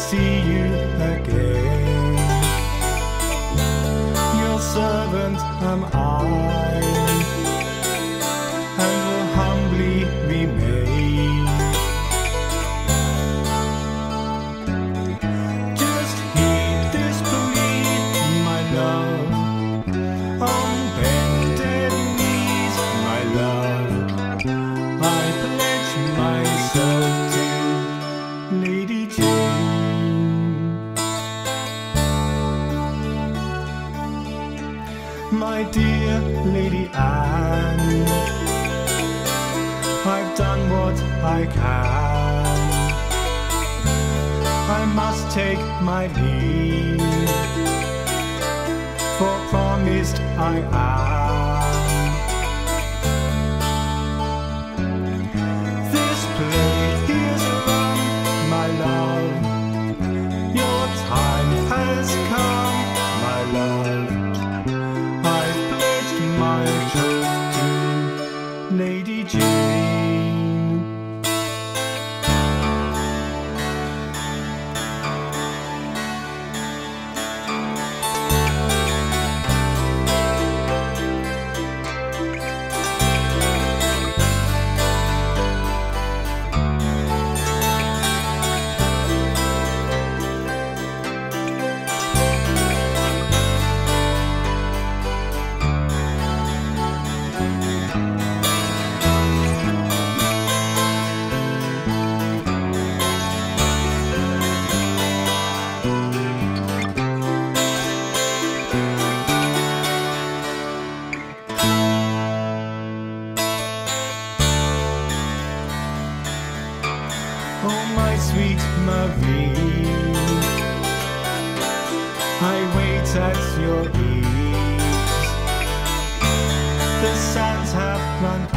see you again. Your servant am I, and will humbly remain. Just heed this plea, my love, on bended knees, my love. I pledge myself to Lady Jane. My dear Lady Anne, I've done what I can. I must take my leave, for promised I am. This play is run, my love. Your time has come, my love. I've pledged my troth to Lady Jane. Oh, my sweet Marie, I wait at your ease. The sands have run